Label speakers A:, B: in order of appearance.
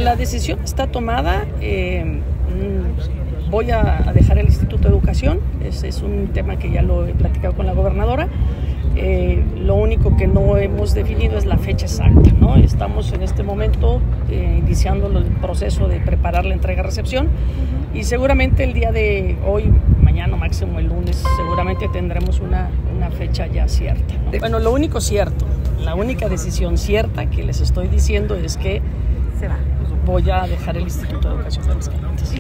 A: la decisión está tomada. Voy a dejar el Instituto de Educación. Ese es un tema que ya lo he platicado con la gobernadora. Lo único que no hemos definido es la fecha exacta, ¿no? Estamos en este momento iniciando el proceso de preparar la entrega-recepción y seguramente el día de hoy, mañana, máximo el lunes, seguramente tendremos una fecha ya cierta, ¿no? Bueno, lo único cierto, la única decisión cierta que les estoy diciendo es que voy a dejar el Instituto de Educación de Aguascalientes.